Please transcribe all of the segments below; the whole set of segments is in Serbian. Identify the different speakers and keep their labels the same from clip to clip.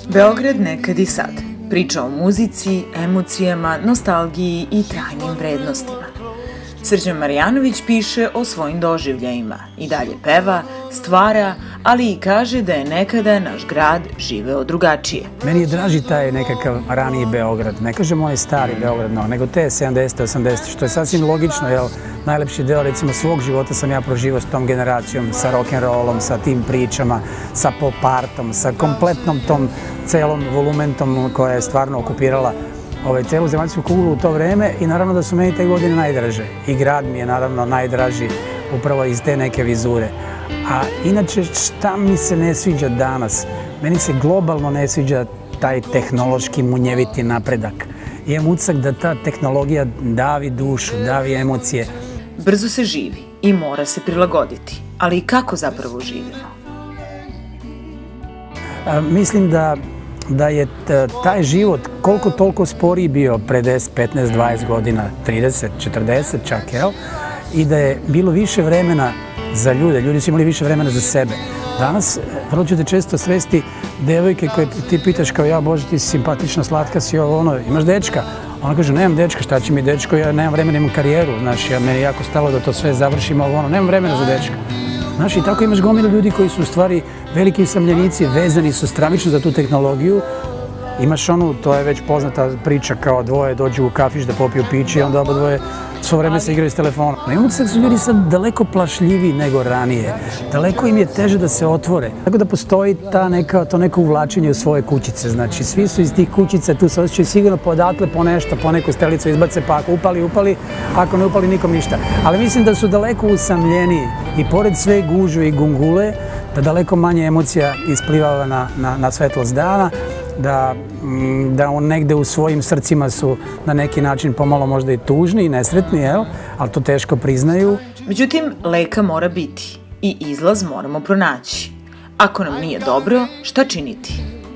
Speaker 1: Beograd nekad i sad. Priča o muzici, emocijama, nostalgiji i trajnim vrednostima. Srđan Marjanović piše o svojim doživljajima i dalje peva, stvara, ali i kaže da je nekada naš grad živeo drugačije.
Speaker 2: Meni je draži taj nekakav raniji Beograd, ne kažem onaj stari Beograd, nego te 70. 80. što je sasvim logično, jer najlepši deo recimo svog života sam ja proživao s tom generacijom, sa rock'n'rollom, sa tim pričama, sa pop artom, sa kompletnom tom celom volumentom koja je stvarno okupirala celu zemaljsku kuglu u to vreme i naravno da su meni te godine najdraže. I grad mi je naravno najdraži upravo iz te neke vizure. A inače šta mi se ne sviđa danas? Meni se globalno ne sviđa taj tehnološki munjeviti napredak. Imam utisak da ta tehnologija davi dušu, davi emocije.
Speaker 1: Brzo se živi i mora se prilagoditi. Ali kako zapravo živimo?
Speaker 2: Mislim da je taj život koliko toliko sporiji bio pre 10, 15, 20 godina, 30, 40 čak, jel? I da je bilo više vremena za ljude, ljudi su imali više vremena za sebe. Danas, vrlo ću te često sresti devojke koje ti pitaš kao ja, Bože, ti si simpatična, slatka si, imaš dečka? Ona kaže, nemam dečka, šta će mi dečko, ja nemam vremena, imam karijeru, znaš, meni je jako stalo da to sve završim, nemam vremena za dečka. Znaš, i tako imaš gomilu ljudi koji su u stvari veliki usamljenici, vezani su stravično za tu tehnologiju. Imaš to je već poznata priča kao dvoje dođu u kafić da popiju piće i onda oba dvoje svo vreme se igraju s telefonom. Imam utisak da su ljudi sad daleko plašljiviji nego ranije. Daleko im je teže da se otvore. Tako da postoji to neko uvlačenje u svoje kućice. Znači, svi su iz tih kućica, tu se osjećaju sigurno podatle po nešto, po neku stelicu izbace, pa ako upali, ako ne upali nikom ništa. Ali mislim da su daleko usamljeniji i pored sve gužve i gungule, da daleko manje emocija isplivava na svetlost dana, da negde u svojim srcima su na neki način pomalo možda i tužni i nesretni, ali to teško priznaju.
Speaker 1: Međutim, leka mora biti i izlaz moramo pronaći. Ako nam nije dobro, šta činiti?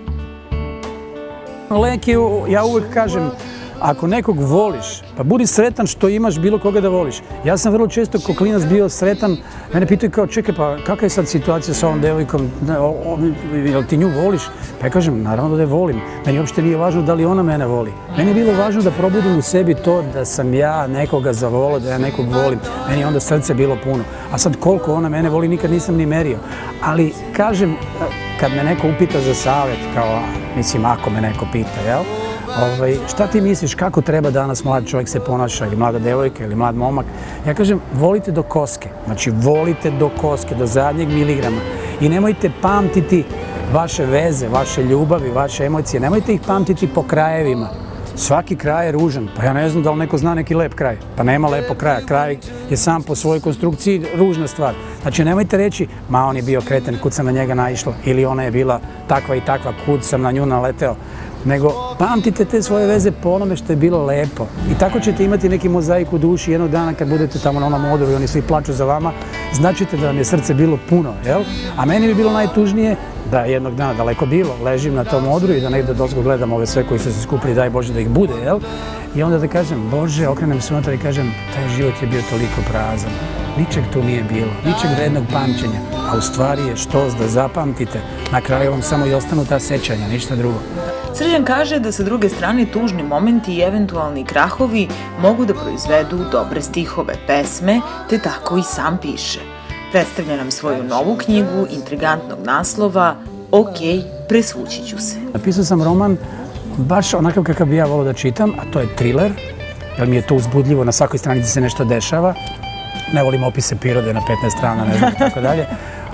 Speaker 2: Lek je, ja uvek kažem, ako nekog voliš, pa budi sretan što imaš bilo koga da voliš. Ja sam vrlo često kao klinac bio sretan, mene pitaju kao, čekaj, pa kakva je sad situacija sa ovom devojkom, jel ti nju voliš? Pa ja kažem, naravno da je volim. Meni uopšte nije važno da li ona mene voli. Meni je bilo važno da probudim u sebi to da sam ja nekoga zavolao, da ja nekog volim. Meni je onda srce bilo puno. A sad koliko ona mene voli, nikad nisam ni merio. Ali kažem, kad me neko upita za savjet, kao, mislim, ako me neko pita, jel? Šta ti misliš, kako treba danas mlad čovjek se ponaša, ili mlada devojka, ili mlad momak? Ja kažem, volite do koske. Znači, volite do koske, do zadnjeg miligrama. I nemojte pamtiti vaše veze, vaše ljubavi, vaše emocije. Nemojte ih pamtiti po krajevima. Svaki kraj je ružan. Pa ja ne znam da li neko zna neki lep kraj. Pa nema lepo kraja. Kraj je sam po svojoj konstrukciji ružna stvar. Znači, nemojte reći, ma on je bio kreten, kud sam na njega naišla, ili ona je bila takva i takva, kud sam na nju naleteo. Nego pamtite te svoje veze po onome što je bilo lepo. I tako ćete imati neki mozaik u duši jednog dana kad budete tamo na onom odru i oni svi plaču za vama, značite da vam je srce bilo puno, jel? A meni bi bilo najtužnije da jednog dana, daleko bilo, ležim na tom odru i da negde dozgo gledam ove sve koji su se skupili, daj Bože da ih bude, jel? I onda da kažem, Bože, okrenem se unutra i kažem, taj život je bio toliko prazan. Ničeg tu nije bilo, ničeg vrednog pamćenja. A u stvari je štos da zapamtite. Na kraju vam samo i ostanu ta sećanja, ništa drugo.
Speaker 1: Srđan kaže da sa druge strane tužni momenti i eventualni krahovi mogu da proizvedu dobre stihove, pesme, te tako i sam piše. Predstavlja nam svoju novu knjigu intrigantnog naslova Ok, presvući ću se.
Speaker 2: Napisao sam roman baš onakav kakav bi ja volao da čitam, a to je thriller, jer mi je to uzbudljivo, na svakoj stranici se nešto dešava. Ne volim opise prirode na 15 strana, ne znam, tako dalje.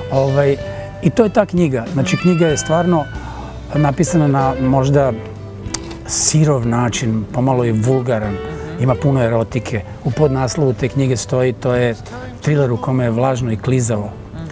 Speaker 2: I to je ta knjiga. Znači, knjiga je stvarno napisana na možda sirov način, pomalo je vulgaran, ima puno erotike. U podnaslovu te knjige stoji, to je thriller u kome je vlažno i klizavo.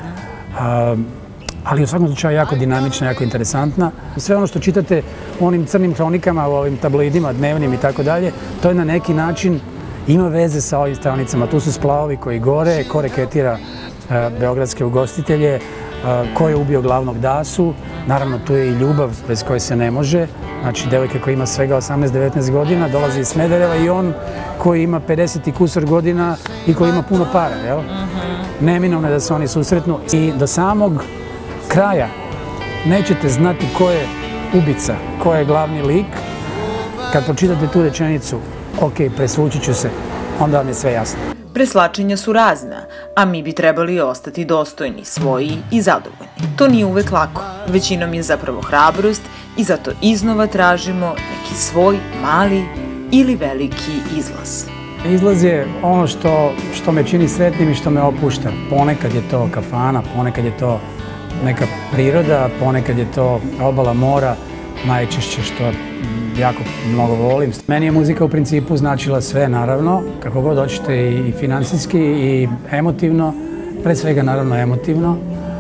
Speaker 2: Ali u svakom slučaju jako dinamična, jako interesantna. Sve ono što čitate u onim crnim hronikama, u ovim tabloidima, dnevnim i tako dalje, to je na neki način ima veze sa ovim stranicama. Tu su splavovi koji gore, ko reketira beogradske ugostitelje, ko je ubio glavnog Dasu. Naravno, tu je i ljubav bez koje se ne može. Znači, devojka koja ima svega 18-19 godina, dolazi iz Smedereva i on koji ima 50 i kusor godina i koji ima puno para, jel? Neminovno je da se oni susretnu i do samog kraja nećete znati ko je ubica, ko je glavni lik. Kad pročitate tu rečenicu, ok, presvući ću se, onda vam je sve jasno.
Speaker 1: Preslačenja su razna, a mi bi trebali ostati dostojni, svoji i zadovoljni. To nije uvek lako, većinom je zapravo hrabrost i zato iznova tražimo neki svoj mali ili veliki izlaz.
Speaker 2: Izlaz je ono što me čini sretnim i što me opušta. Ponekad je to kafana, ponekad je to neka priroda, ponekad je to obala mora, najčešće što jako mnogo volim. Meni je muzika u principu značila sve, naravno, kako god hoćete, i finansijski i emotivno, pre svega naravno emotivno.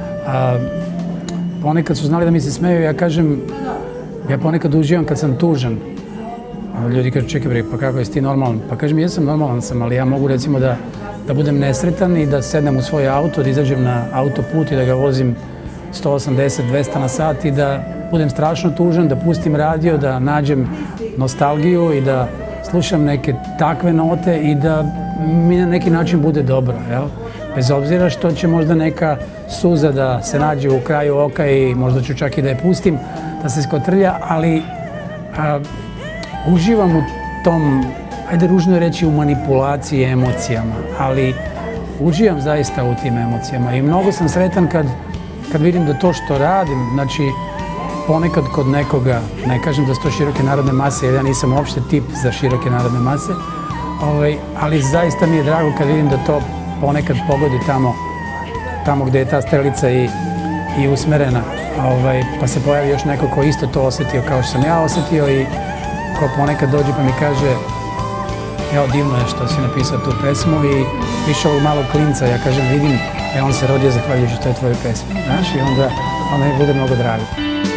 Speaker 2: Ponekad su znali da mi se smeju, ja kažem, ja ponekad uživam kad sam tužan. Ljudi kažu, čekaj bre, pa kako jesi ti normalan? Pa kažem, jesam normalan sam, ali ja mogu recimo da budem nesretan i da sednem u svoj auto, da izađem na autoput i da ga vozim 180-200 na sat i da budem strašno tužan, da pustim radio, da nađem nostalgiju i da slušam neke takve note i da mi na neki način bude dobro, jel? Bez obzira što će možda neka suza da se nađe u kraju oka i možda ću čak i da je pustim, da se skotrlja, ali uživam u tom, ajde ružno je reći, u manipulaciji emocijama, ali uživam zaista u tim emocijama i mnogo sam sretan kad vidim da to što radim, znači ponekad kod nekoga, ne kažem da su to široke narodne mase, jer ja nisam uopšte tip za široke narodne mase, ali zaista mi je drago kad vidim da to ponekad pogodi tamo gde je ta strelica i usmerena, pa se pojavi još neko ko isto to osetio kao što sam ja osetio i ko ponekad dođe pa mi kaže, evo, divno je što si napisao tu pesmu i više ovog malog klinca, ja kažem, vidim, on se rodio zahvaljujući toj tvojoj pesmi, znaš, i onda mi bude mnogo drago.